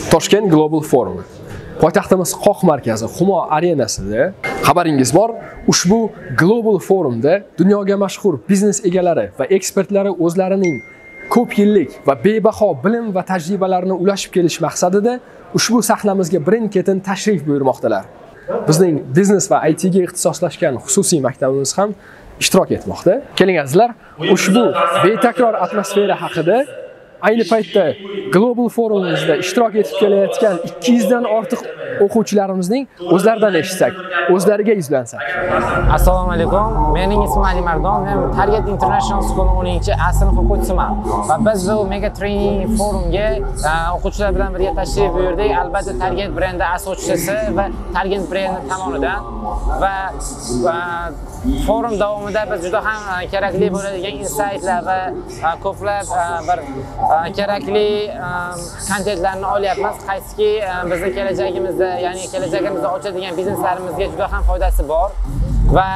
Toshkent Global Forum. Poytaxtimiz Qoq markazi Humo arenasida xabaringiz bor, ushbu Global Forumda dunyoga mashhur biznes egalari va ekspertlari o'zlarining ko'p yillik va bebaho bilim va tajribalarini ulashib kelish maqsadida ushbu sahnamizga birin-ketin tashrif buyurmoqdalar. Bizning biznes va IT ga ixtisoslashgan xususiy maktabimiz ham ishtirok etmoqda. Keling azizlar, ushbu betakror atmosfera haqida ayni paytda Global Forumimizda ishtirok etib kelayotgan 200 dan ortiq o'quvchilarimizning o'zlaridan eshitsak, o'zlariga yuzlansak. Assalomu alaykum. Mening ismim Ali Mardon, men Target International School 10-A sinf o'quvchisiman. Va biz bu Mega Training Forumga o'quvchilar bilan birga tashrif buyurdik. Albatta Target brendi asoschisi va Target brendi tomonidan va forum davomida biz juda ham kerakli bo'ladigan insightlar va ko'plab bir kerakli kontentlarni olyapmiz. Qaysiki bizning kelajagimizda, ya'ni kelajagimizda ochadigan bizneslarimizga juda ham foydasi bor. Va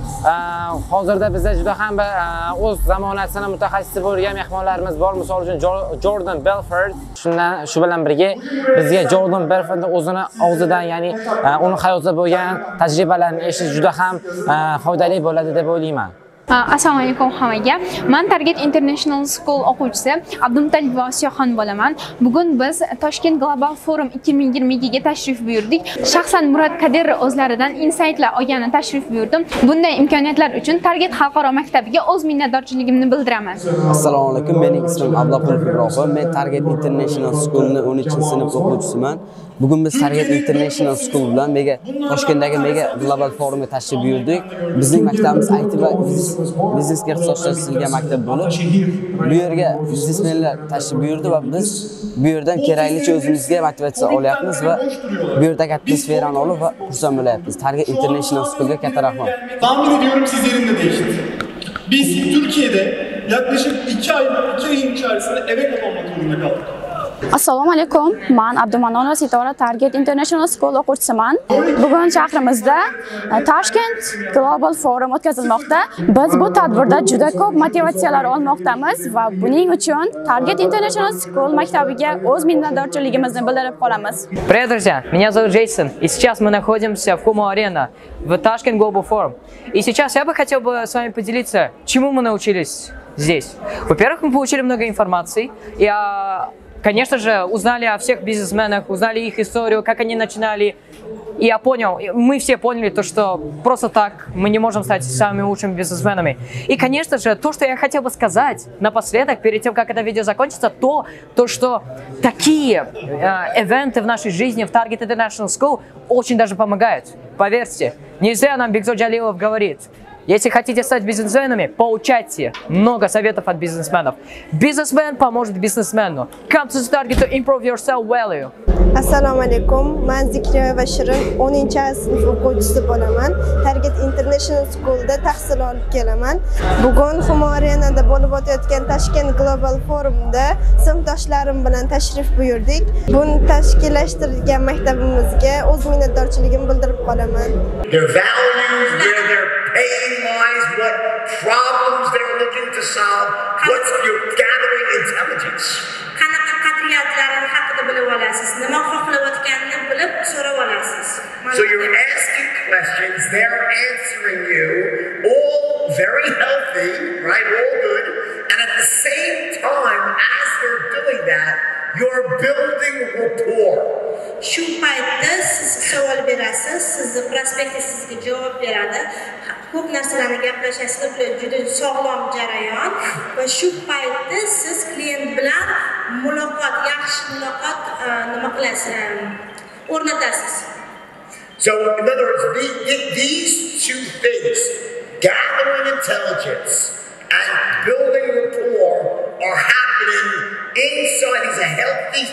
hozirda bizda juda ham o'z zamonasining mutaxassisi bo'lgan mehmonlarimiz bor. Misol uchun Jordan Belfort. Shu bilan birga bizga Jordan Belfortning o'zini og'zidan, ya'ni uning hayotida bo'lgan tajribalarini eshitish juda ham foydali bo'ladi deb o'ylayman. Assalomu alaykum hammaga. Men Target International School o'quvchisi Abdumtalib Vosiyoxon bo'laman. Bugun biz Toshkent Global Forum 2022 ga tashrif buyurdik. Shaxsan Murod Kadir o'zlaridan insightlar olgani tashrif buyurdim. Bunday imkoniyatlar uchun Target xalqaro maktabiga o'z minnatdorchiligimni bildiraman. Assalomu alaykum. Mening ismim Abdulqulov Ibrohim. Men Target International School'ning 10-sinf o'quvchisiman. Bugun biz Target International School bilan Toshkentdagi Mega Global Forumga tashrif buyurdik. Bizning maktabimiz IT va biznesga ixtisoslashtirilgan maktab bo'lib, bu yerga biznesmenlar tashrif buyurdi va biz bu yerdan keraklicha o'zimizga motivatsiya olyapmiz va bu yerdagi atmosferani olib va xursand bo'lyapmiz. Target International School'ga katta rahmat. Tahmin ediyorum sizlerin de değişti. Biz Türkiye'de yaklaşık 2 ayın içerisinde eve kapanmak zorunda kaldık. Assalomu alaykum. Men Abdumanonova Sitora Target International School o'quvchisiman. Bugun shahrimizda Toshkent Global Forum o'tkazilmoqda. Biz bu tadbirda juda ko'p motivatsiyalar olmoqdamiz va buning uchun Target International School maktabiga o'z minnatdorchiligimizni bildirib qolamiz. Привет, друзья! Меня зовут Джейсон, и сейчас мы находимся в Humo Arena, в Tashkent Global Forum. И сейчас я бы хотел с вами поделиться, чему мы научились здесь. Во-первых, мы получили много информации, и конечно же, узнали о всех бизнесменах, узнали их историю, как они начинали. И я понял, мы все поняли то, что просто так мы не можем стать самыми лучшими бизнесменами. И, конечно же, то, что я хотел бы сказать напоследок, перед тем, как это видео закончится, то что такие ивенты в нашей жизни в Target International School очень даже помогают. Поверьте, не зря нам Бигзо Джалилов говорит: если хотите стать бизнесменами, получайте много советов от бизнесменов. Бизнесмен поможет бизнесмену. Come to Target to improve your self-value. Assalomu alaykum. Men Zikriyoyeva Shirin 10-sinf o'quvchisi bo'laman. Target International School'da tahsil olib kelaman. Bugun Humo Arena'da bo'lib o'tayotgan Toshkent Global Forumda sinfdoshlarim bilan tashrif buyurdik. Buni tashkillashtirgan maktabimizga o'z minnatdorchiligimni bildirib qolaman. Their values, their pain lies, what problems they're looking to solve, what's your gathering intelligence. Qanaqa qadriyatlarni haqida bilib olasiz, nima xohlayotganini bilib so'rab olasiz. So you're asking questions, they're answering you, all very healthy, right, all good, and at the same time, as they're doing that, you're building rapport. Shu paytda siz savol berasiz, sizni prospektiv sizga javob beradi. Ko'p narsalarni gaplashasiz, juda sog'lom jarayon va shu paytda siz klient bilan yaxshi muloqot nima qilasiz, o'rnatasiz. So in other words, these two things, gathering intelligence and building rapport, are happening inside. These are healthy